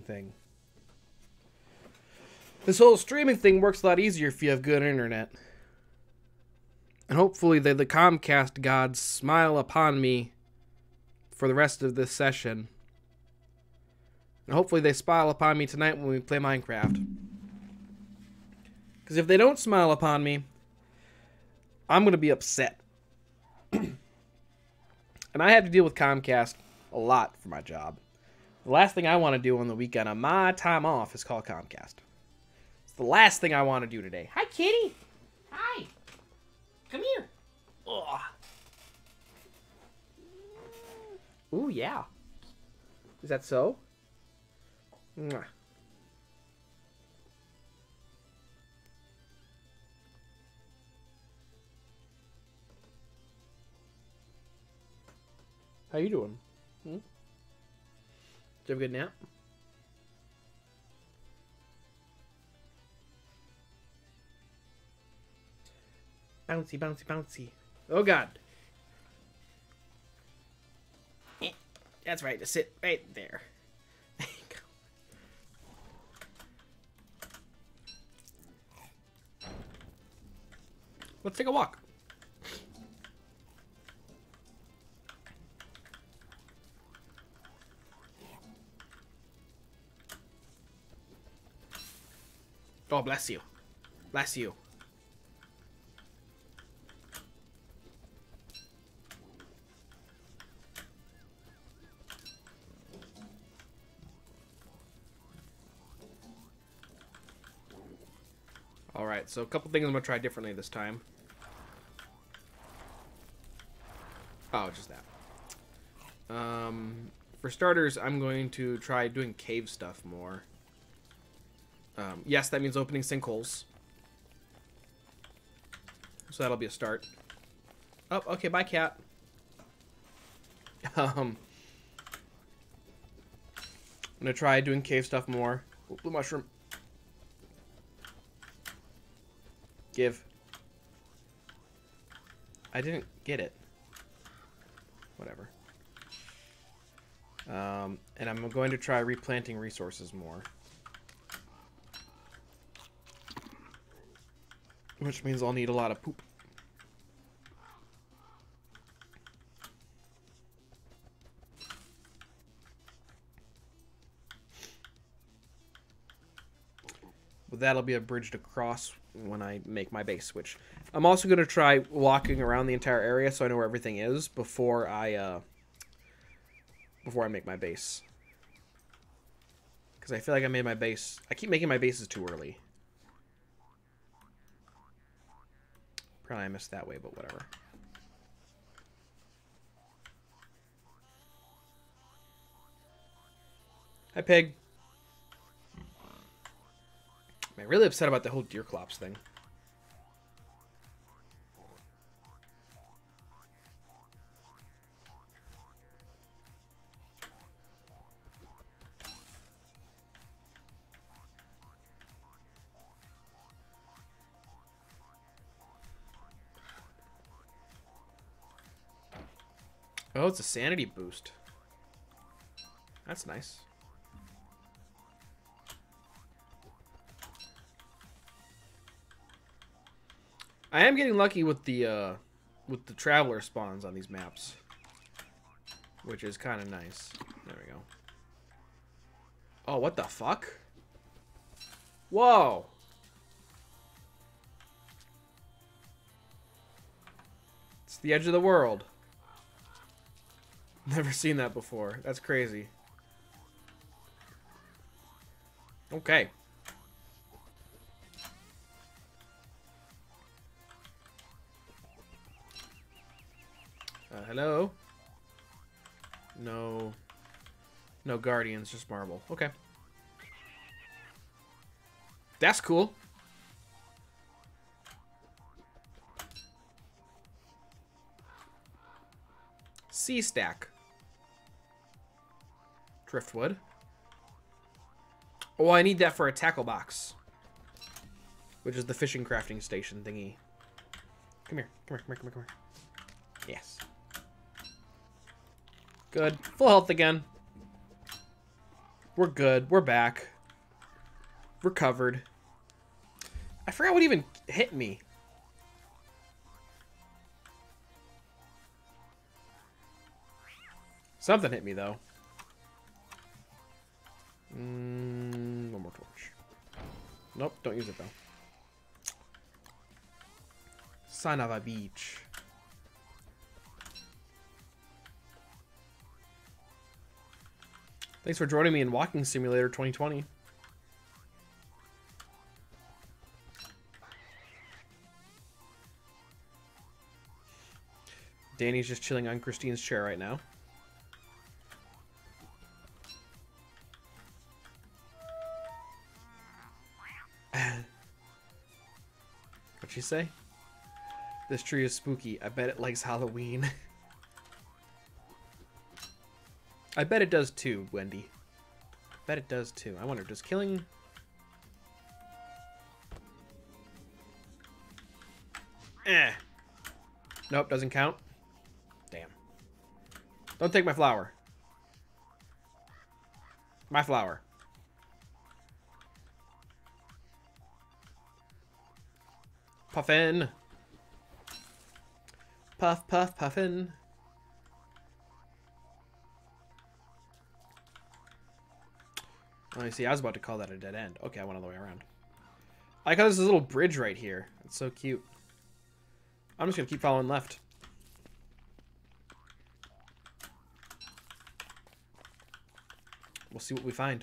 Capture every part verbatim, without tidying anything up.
thing. This whole streaming thing works a lot easier if you have good internet. And hopefully the, the Comcast gods smile upon me for the rest of this session. And hopefully they smile upon me tonight when we play Minecraft. Because if they don't smile upon me, I'm going to be upset. And I have to deal with Comcast a lot for my job. The last thing I want to do on the weekend on my time off is call Comcast. It's the last thing I want to do today. Hi, kitty. Hi. Come here. Ugh. Ooh, yeah. Is that so? Mwah. How you doing? Hmm? Did you have a good nap? Bouncy, bouncy, bouncy. Oh, God. Eh, that's right. To sit right there. There you go. Let's take a walk. Oh, bless you. Bless you. Alright, so a couple things I'm going to try differently this time. Oh, just that. Um, for starters, I'm going to try doing cave stuff more. Um, yes, that means opening sinkholes. So that'll be a start. Oh, okay, bye, cat. Um, I'm gonna try doing cave stuff more. Oh, blue mushroom. Give. I didn't get it. Whatever. Um, and I'm going to try replanting resources more. Which means I'll need a lot of poop. But that'll be a bridge to cross when I make my base, which I'm also going to try walking around the entire area so I know where everything is before I uh, before I make my base. Because I feel like I made my base... I keep making my bases too early. Probably I missed that way, but whatever. Hi, pig. I'm really upset about the whole deer clops thing. Oh, it's a sanity boost. That's nice. I am getting lucky with the uh, with the traveler spawns on these maps, which is kind of nice. There we go. Oh, what the fuck? Whoa! It's the edge of the world. Never seen that before. That's crazy. Okay. Uh, hello? No. No guardians, just marble. Okay. That's cool. Sea stack. Driftwood. Oh, I need that for a tackle box. Which is the fishing crafting station thingy. Come here. Come here, come here, come here, come here. Yes. Good. Full health again. We're good. We're back. We're covered. I forgot what even hit me. Something hit me, though. Mm, one more torch. Nope, don't use it, though. Son of a beach. Thanks for joining me in Walking Simulator twenty twenty. Danny's just chilling on Christine's chair right now. What'd she say? This tree is spooky. I bet it likes Halloween. I bet it does too, Wendy. I bet it does too. I wonder, does killing... Eh. Nope, doesn't count. Damn. Don't take my flower. My flower. Puffin. Puff, puff, puffin. Oh, you see, I was about to call that a dead end. Okay, I went all the way around. I like how there's this little bridge right here. It's so cute. I'm just gonna keep following left. We'll see what we find.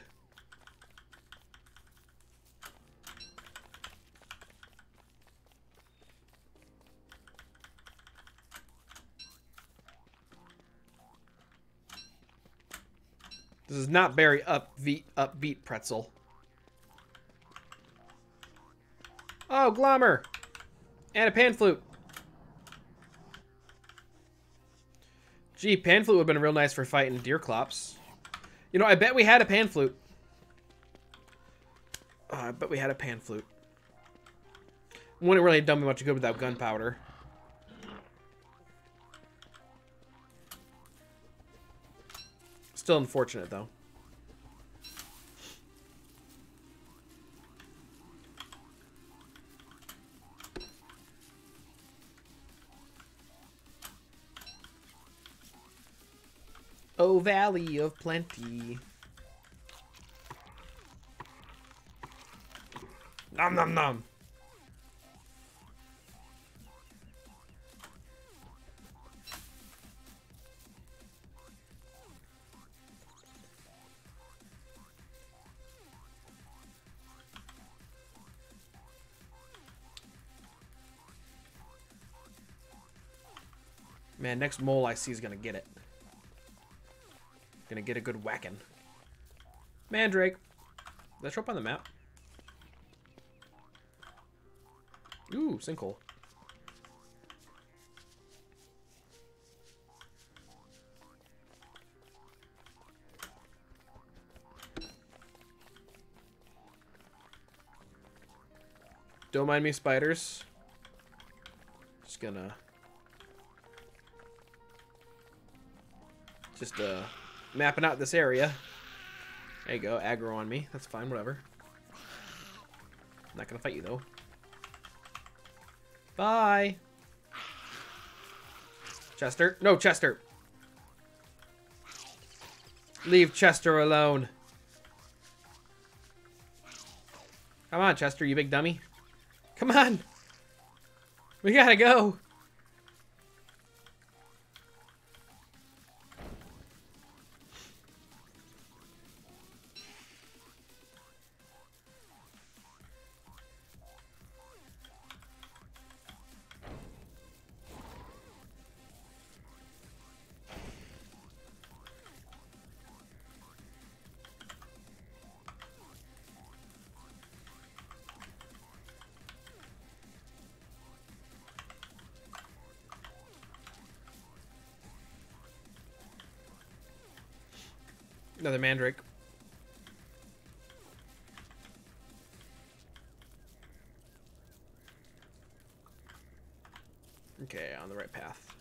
This is not very upbeat, upbeat pretzel. Oh, Glommer! And a pan flute. Gee, pan flute would have been real nice for fighting deer clops. You know, I bet we had a pan flute. Oh, I bet we had a pan flute. Wouldn't really have done me much good without gunpowder. Still unfortunate, though. Oh, Valley of Plenty. Nom nom nom. Man, next mole I see is gonna get it. Gonna get a good whacking. Mandrake. Did that show up on the map? Ooh, sinkhole. Don't mind me, spiders. Just gonna... Just, uh... mapping out this area. There you go, aggro on me. That's fine, whatever. I'm not gonna fight you, though. Bye! Chester? No, Chester! Leave Chester alone. Come on, Chester, you big dummy. Come on! We gotta go! Another mandrake. Okay, on the right path.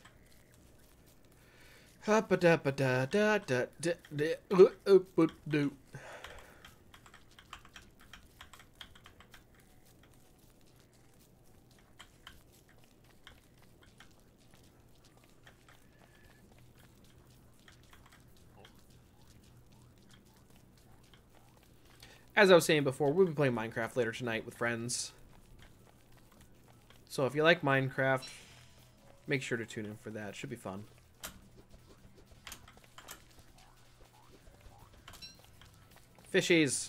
as I was saying before, we'll be playing Minecraft later tonight with friends. So if you like Minecraft, make sure to tune in for that. It should be fun. Fishies.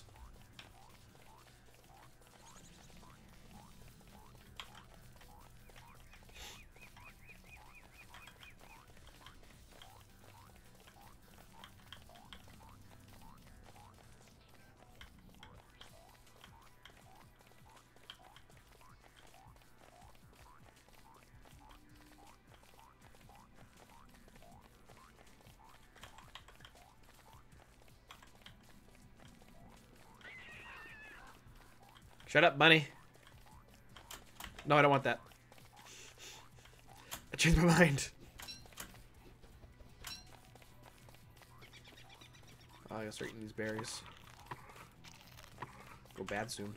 Shut up, bunny. No, I don't want that. I changed my mind. Oh, I gotta start eating these berries. Go bad soon.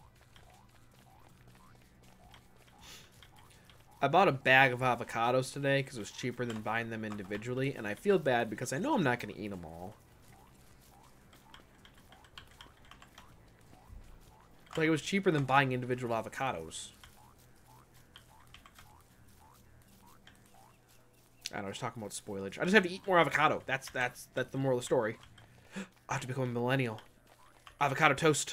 I bought a bag of avocados today because it was cheaper than buying them individually, and I feel bad because I know I'm not going to eat them all. Like, it was cheaper than buying individual avocados. I don't know, I was talking about spoilage. I just have to eat more avocado. That's that's that's the moral of the story. I have to become a millennial. Avocado toast.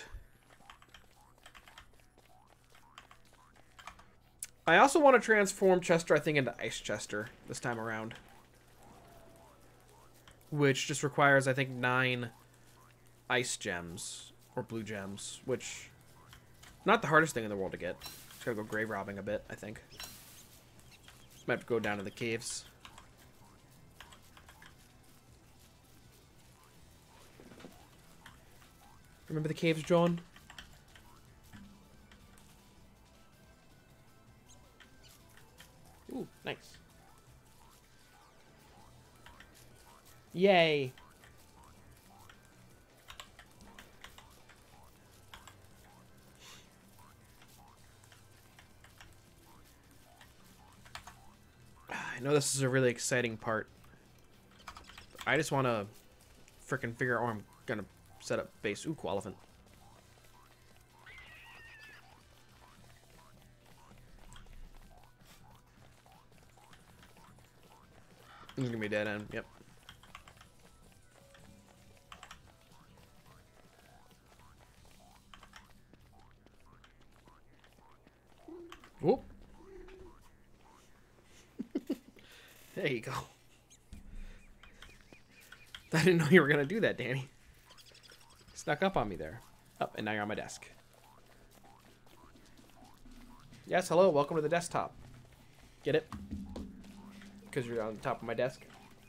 I also want to transform Chester, I think, into Ice Chester this time around. Which just requires, I think, nine ice gems. Or blue gems. Which, not the hardest thing in the world to get. Just gotta go grave robbing a bit, I think. Might have to go down to the caves. Remember the caves, John? Ooh, nice. Yay. I know this is a really exciting part. I just want to frickin' figure out where I'm gonna set up base. Ooh, Koalefant. This is gonna be a dead end. Yep. Whoop. There you go. I didn't know you were gonna do that, Danny. Snuck up on me there. Up, oh, and now you're on my desk. Yes, hello, welcome to the desktop. Get it? Because you're on the top of my desk.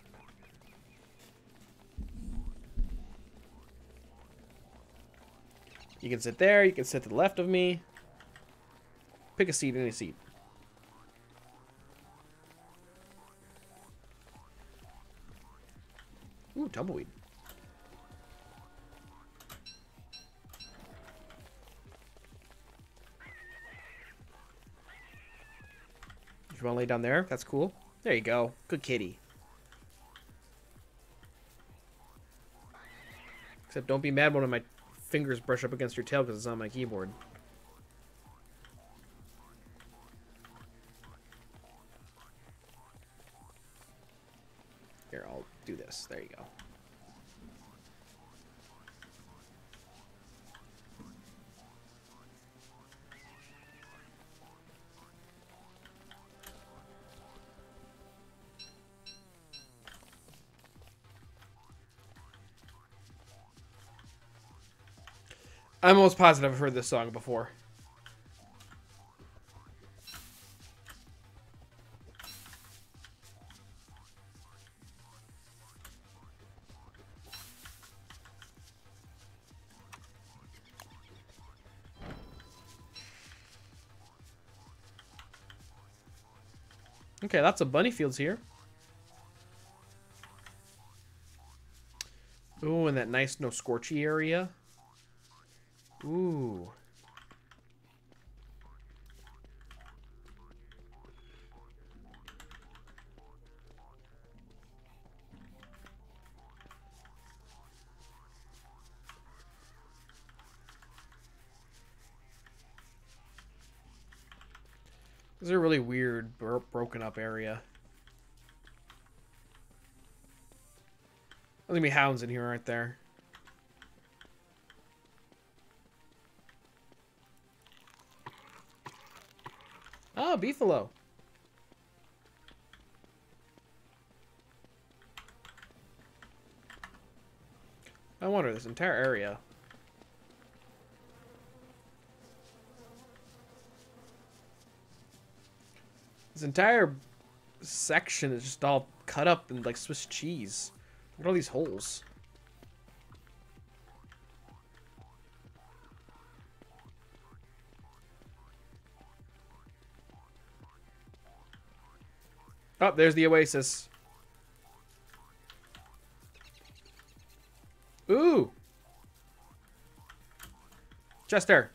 You can sit there, you can sit to the left of me. Pick a seat, any seat. Ooh, tumbleweed. You want to lay down there? That's cool. There you go. Good kitty. Except don't be mad when my fingers brush up against your tail because it's on my keyboard. Here, I'll do this. There you go. I'm almost positive I've heard this song before. Okay, lots of bunny fields here. Ooh, and that nice no scorchy area. Ooh. This is a really weird, bro broken up area. There's gonna be hounds in here, aren't there? Oh, beefalo. I wonder, this entire area. This entire section is just all cut up in like Swiss cheese. Look at all these holes. Oh, there's the oasis. Ooh. Chester.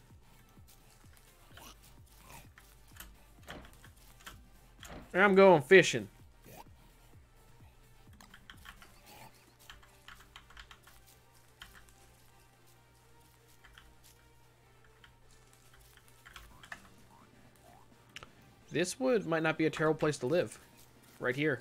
I'm going fishing. This wood might not be a terrible place to live. Right here.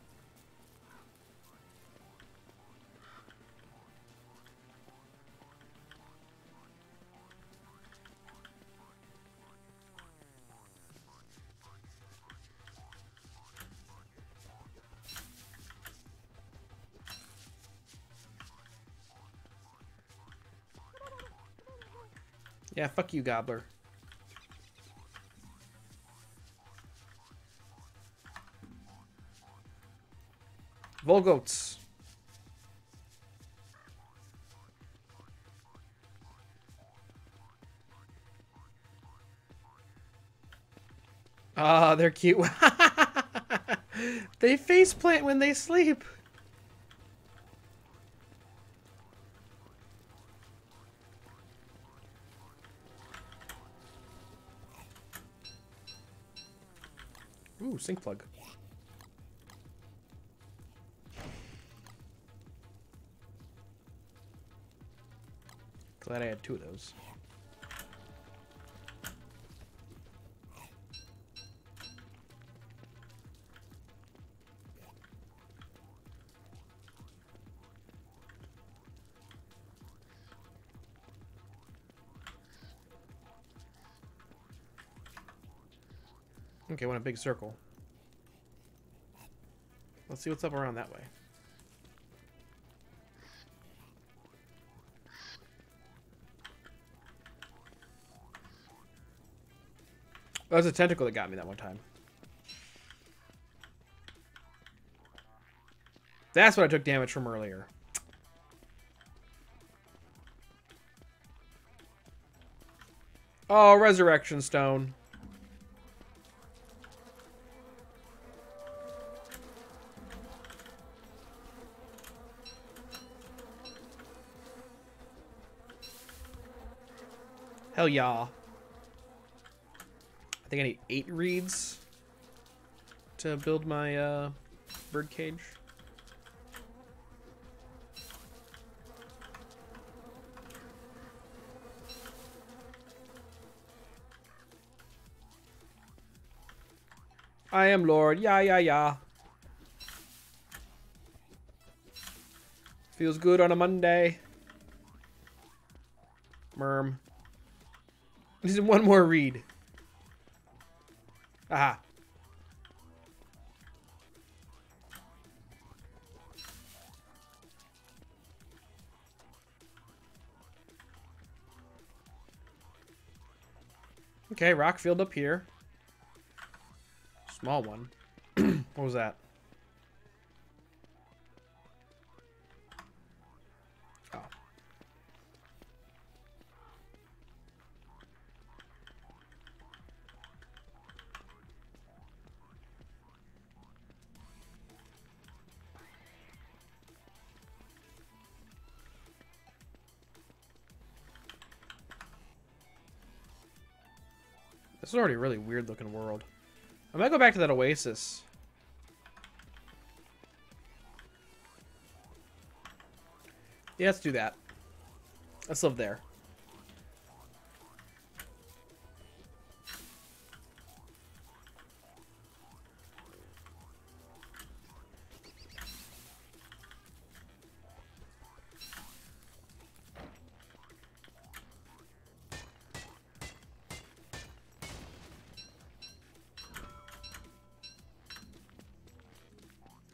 Yeah, fuck you, Gobbler. Volgoats. Ah, they're cute. They faceplant when they sleep. Ooh, sink plug. Glad I had two of those. Okay, I want a big circle. Let's see what's up around that way. That was a tentacle that got me that one time. That's what I took damage from earlier. Oh, resurrection stone. Hell yeah. I think I need eight reeds to build my uh, bird cage. I am Lord. Yeah, yeah, yeah. Feels good on a Monday. Merm. This is one more read. Aha. Okay, rock field up here. Small one. What was that? Oh. This is already a really weird looking world. I might go back to that oasis. Yeah, let's do that. Let's live there.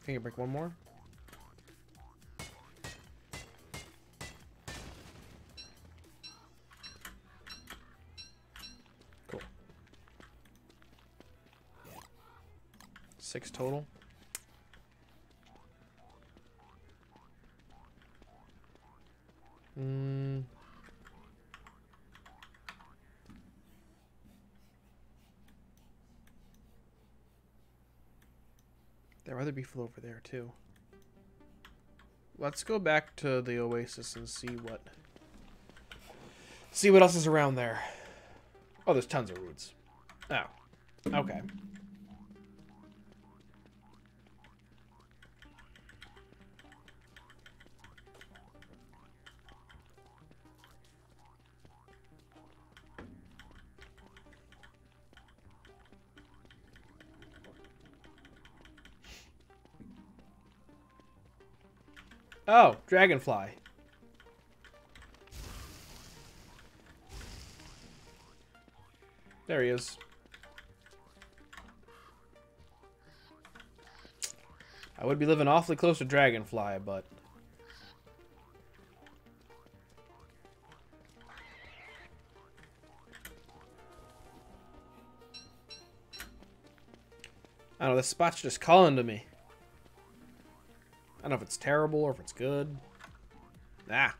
Can you break one more? Cool. Six total. Hmm. There are other beefalo over there too. Let's go back to the oasis and see what see what else is around there. Oh, there's tons of roots. Oh. Okay. Oh, dragonfly. There he is. I would be living awfully close to dragonfly, but... I don't know, this spot's just calling to me. I don't know if it's terrible or if it's good. Ah.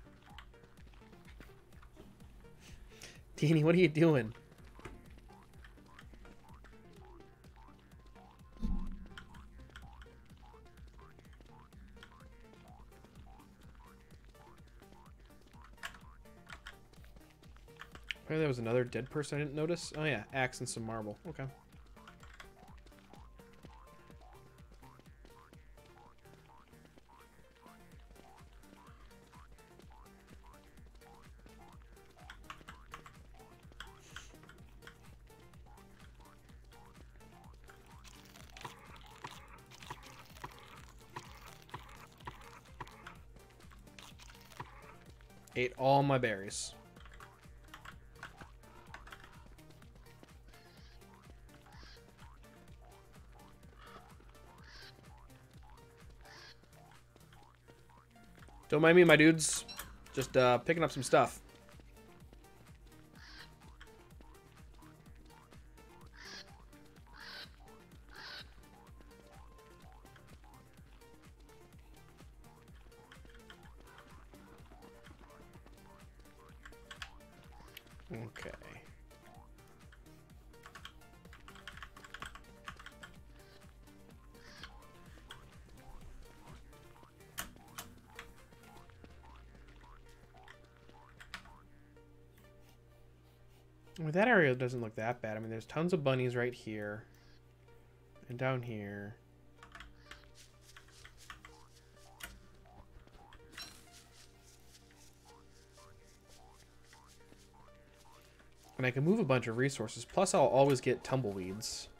Teeny, what are you doing? Apparently there was another dead person I didn't notice. Oh yeah, axe and some marble. Okay. Ate all my berries. Don't mind me, my dudes. Just uh, picking up some stuff. Okay. Well, that area doesn't look that bad. I mean, there's tons of bunnies right here. And down here. And I can move a bunch of resources. Plus, I'll always get tumbleweeds.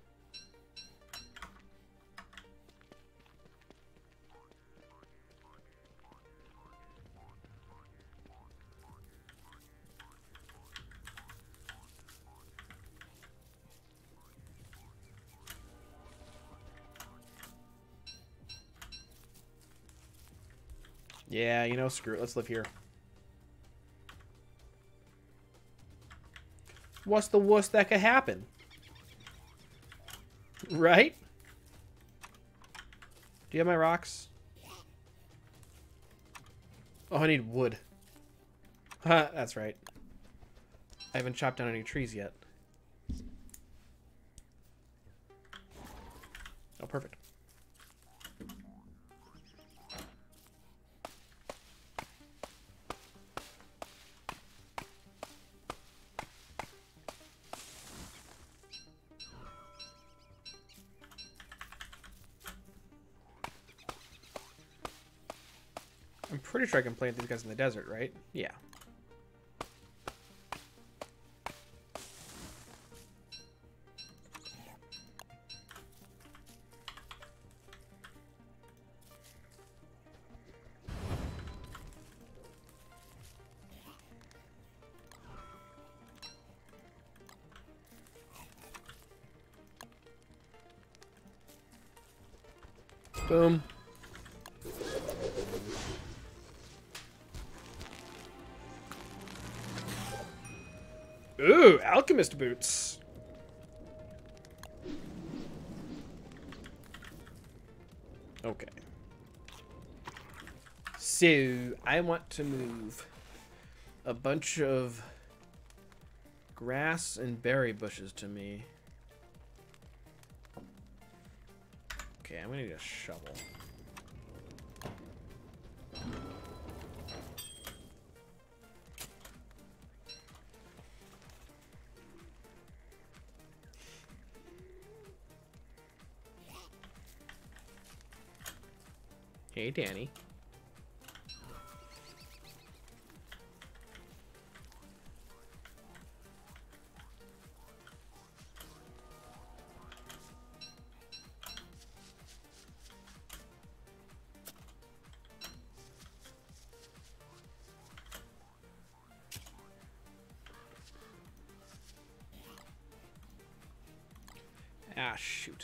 Yeah, you know, screw it. Let's live here. What's the worst that could happen? Right? Do you have my rocks? Oh, I need wood. Huh, that's right. I haven't chopped down any trees yet. Oh, perfect. I'm pretty sure I can plant these guys in the desert, right? Yeah. Boom. Ooh, alchemist boots. Okay. So, I want to move a bunch of grass and berry bushes to me. Okay, I'm gonna need a shovel. Hey, Danny. Ah, shoot.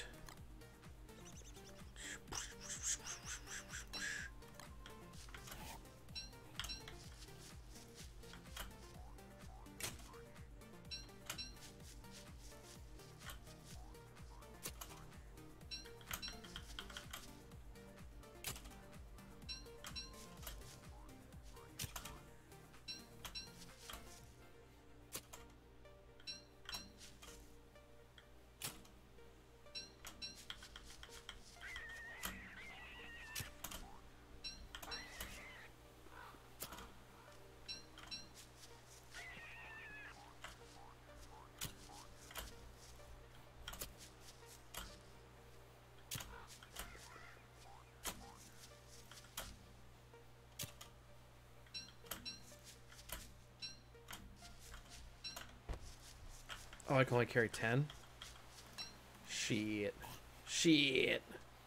Oh, I can only carry ten? Shit. Shit.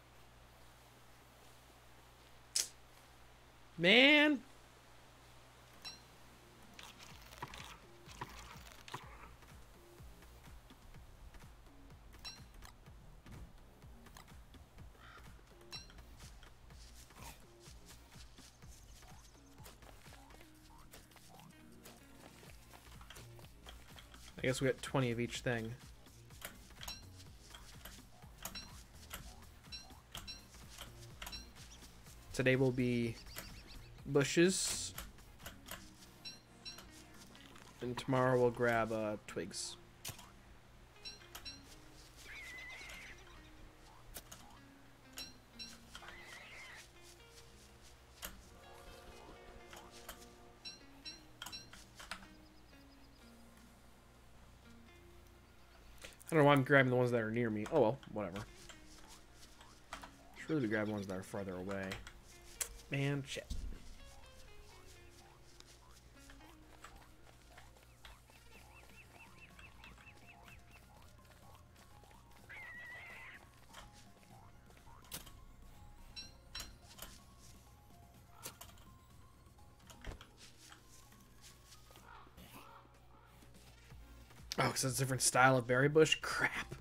Man. I guess we got twenty of each thing. Today will be bushes. And tomorrow we'll grab uh, twigs. I don't know why I'm grabbing the ones that are near me. Oh well, whatever. Should really be grabbing ones that are farther away. Man, shit. Oh, because it's a different style of berry bush? Crap.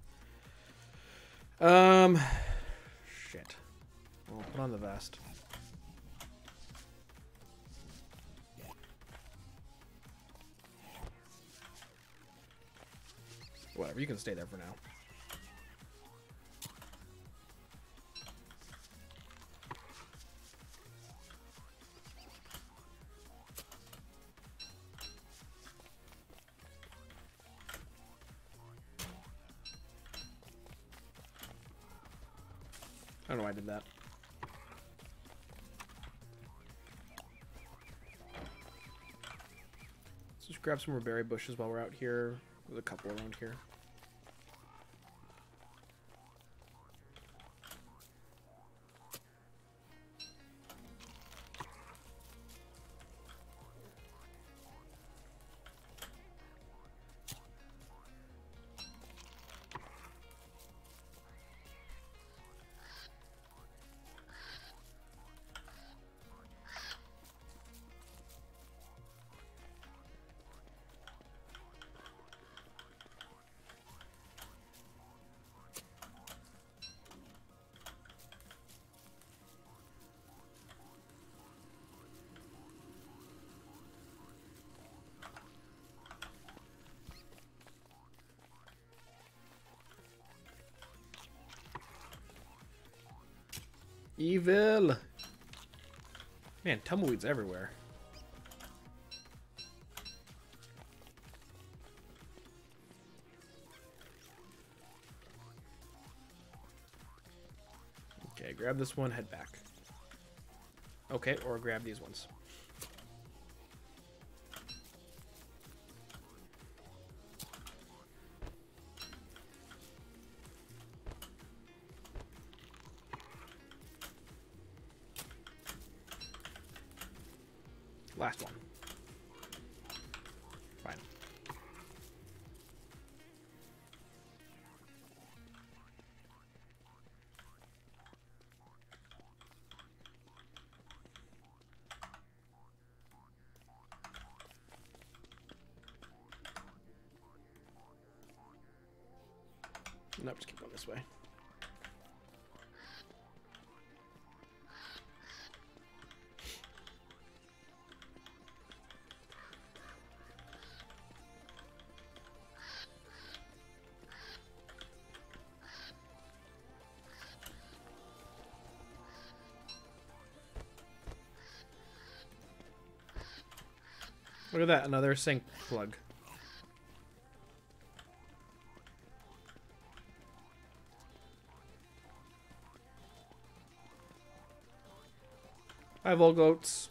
Um, shit. Well, put on the vest. Whatever, you can stay there for now. I don't know why I did that. Let's just grab some more berry bushes while we're out here. There's a couple around here. Evil. Man, tumbleweeds everywhere. Okay, grab this one, head back. Okay, or grab these ones. Last one. Fine. Nope, just keep going this way. Look at that, another sink plug. Hi, Volgoats.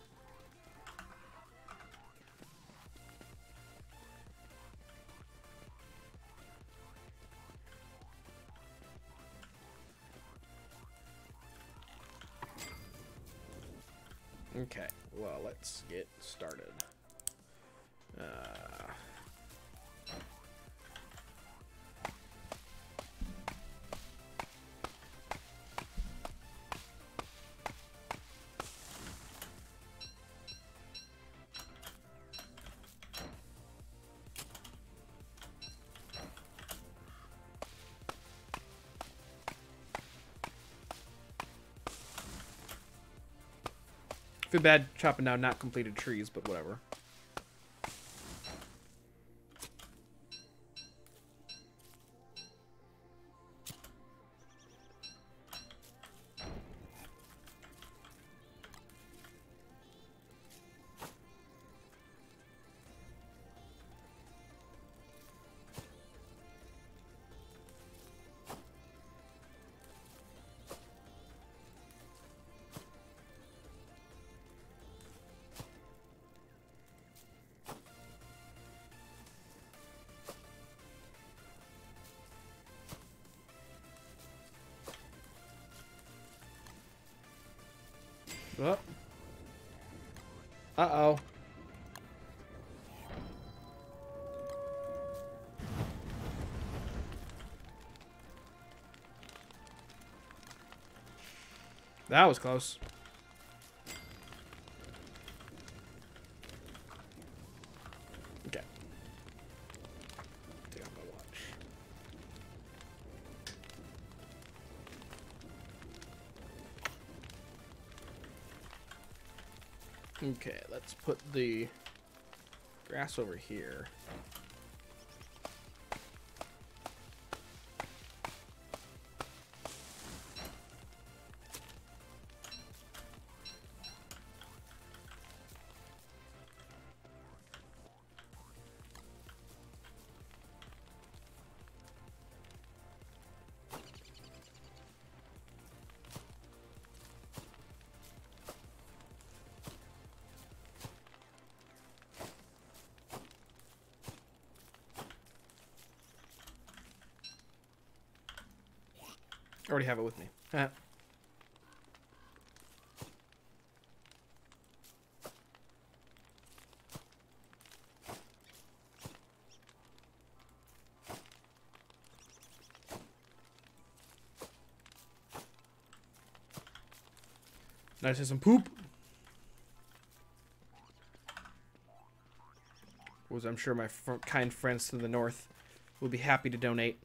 Okay, well, let's get started. Uh... Feel bad chopping down not completed trees, but whatever. Oh. Uh-oh. That was close. Okay. Take out my watch. Okay, let's put the grass over here. I already have it with me. Ah. Now I see some poop. Was I'm sure my fr kind friends to the north will be happy to donate.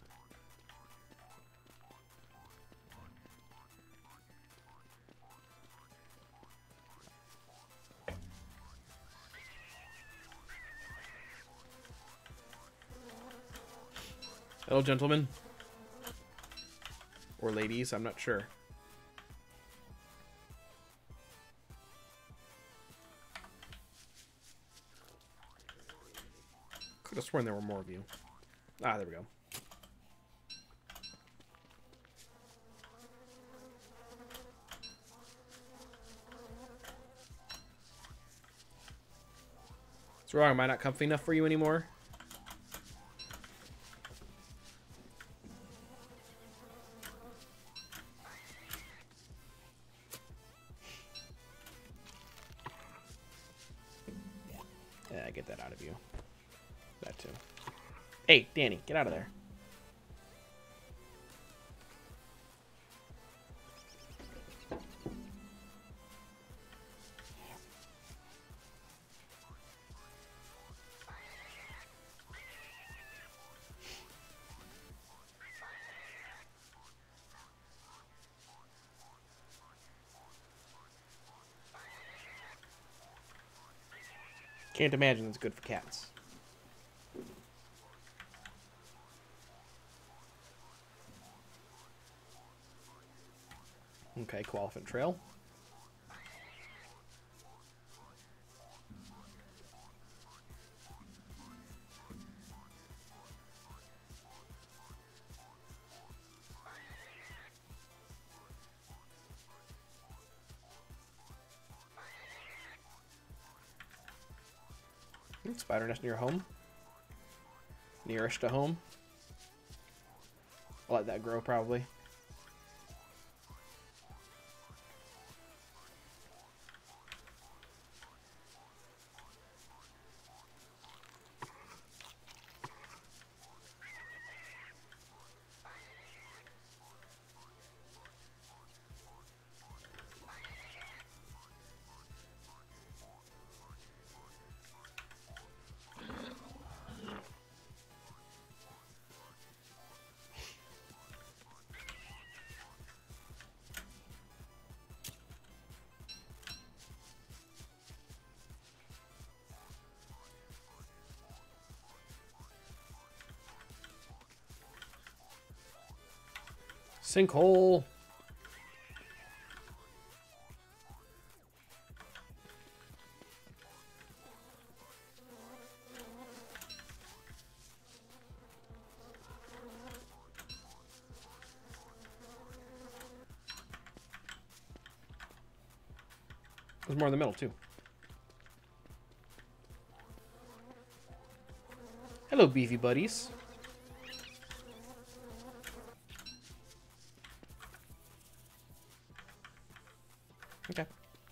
Hello, gentlemen. Or ladies, I'm not sure. Could have sworn there were more of you. Ah, there we go. What's wrong? Am I not comfy enough for you anymore? Yeah, get that out of you. That too. Hey, Danny, get out of there. Can't imagine it's good for cats. Okay, Koalefant Trail. Spider nest near home. Nearest to home. I'll let that grow probably. Sinkhole. There's more in the middle too. Hello, beefy buddies. Okay.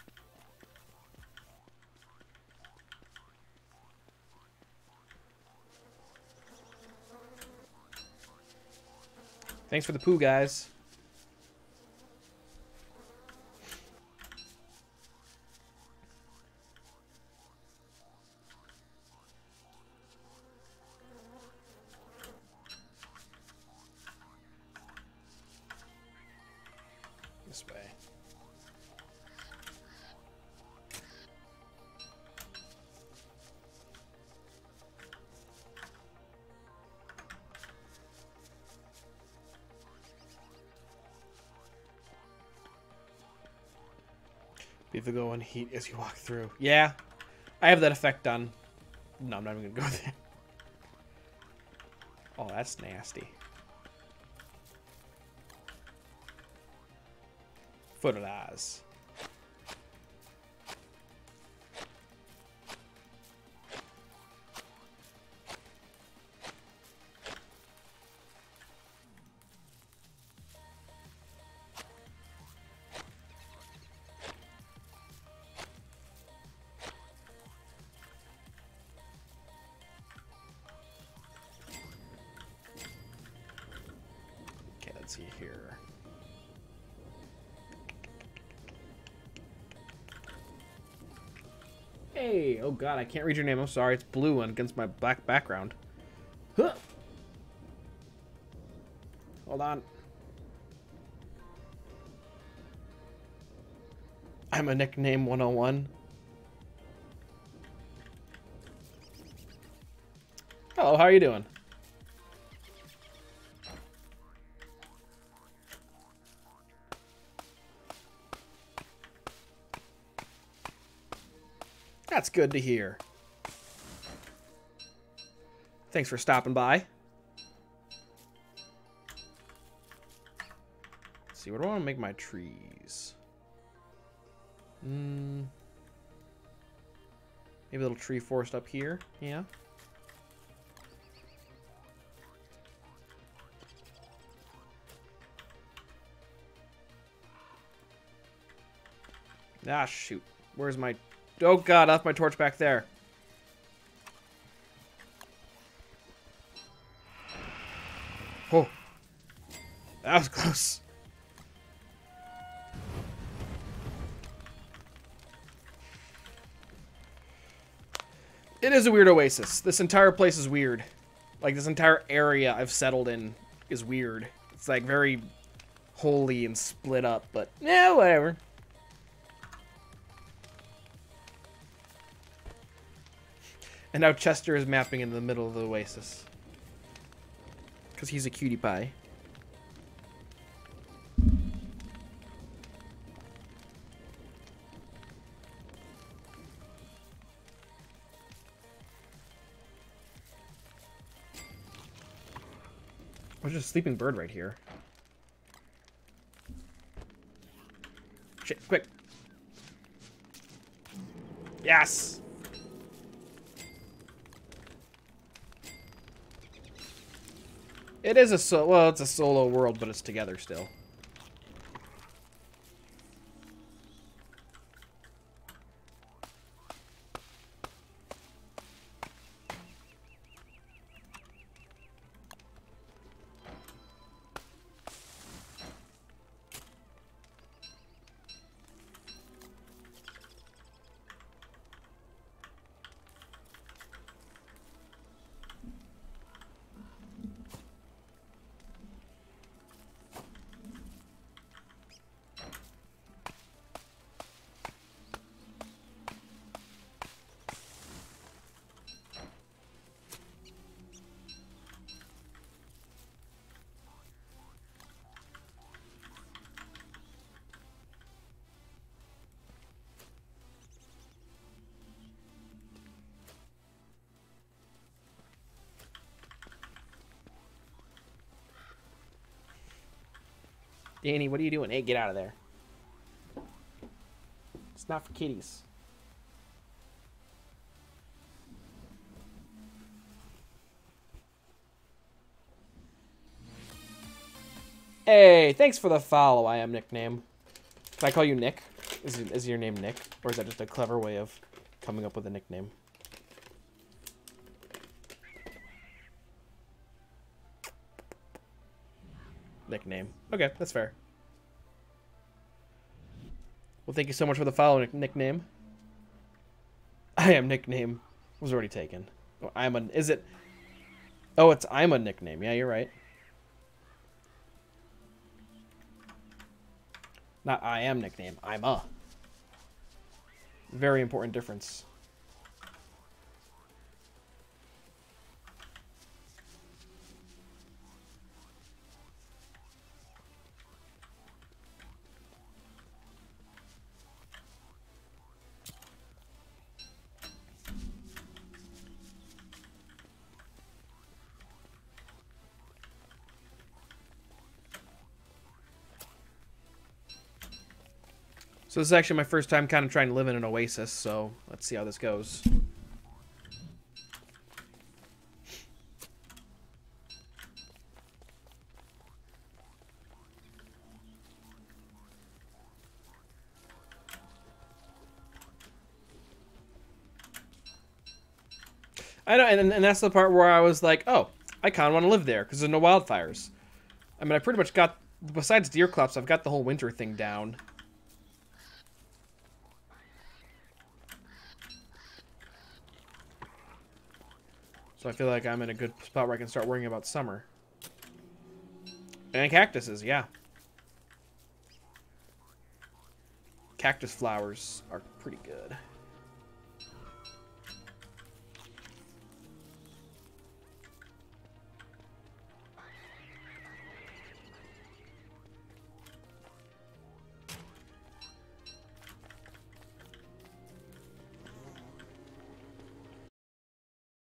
Thanks for the poo, guys. This way. People go in heat as you walk through. Yeah, I have that effect on. No, I'm not even gonna go there. Oh, that's nasty. Foot of eyes. Okay, let's see here. Hey, oh god, I can't read your name. I'm sorry. It's blue and against my black background. Huh. Hold on. I'm a nickname one oh one. Hello, how are you doing? That's good to hear. Thanks for stopping by. Let's see, what do I want to make my trees? Hmm. Maybe a little tree forest up here. Yeah. Ah, shoot. Where's my... Oh, God, I left my torch back there. Oh. That was close. It is a weird oasis. This entire place is weird. Like, this entire area I've settled in is weird. It's, like, very holy and split up, but, yeah, whatever. And now Chester is mapping in the middle of the oasis. Because he's a cutie pie. There's just a sleeping bird right here. Shit, quick. Yes! It is a so well, it's a solo world, but it's together still. Danny, what are you doing? Hey, get out of there. It's not for kitties. Hey, thanks for the follow, I am nickname. Can I call you Nick? Is, is your name Nick? Or is that just a clever way of coming up with a nickname? Nickname. Okay, that's fair. Well, thank you so much for the follow, nick nickname. I am nickname. Was already taken. Oh, I'm a... Is it... Oh, it's I'm a nickname. Yeah, you're right. Not I am nickname. I'm a. Very important difference. So this is actually my first time kind of trying to live in an oasis, so let's see how this goes. I know, and, and that's the part where I was like, oh, I kind of want to live there, because there's no wildfires. I mean, I pretty much got, besides deer clops, I've got the whole winter thing down. So I feel like I'm in a good spot where I can start worrying about summer. And cactuses, yeah. Cactus flowers are pretty good.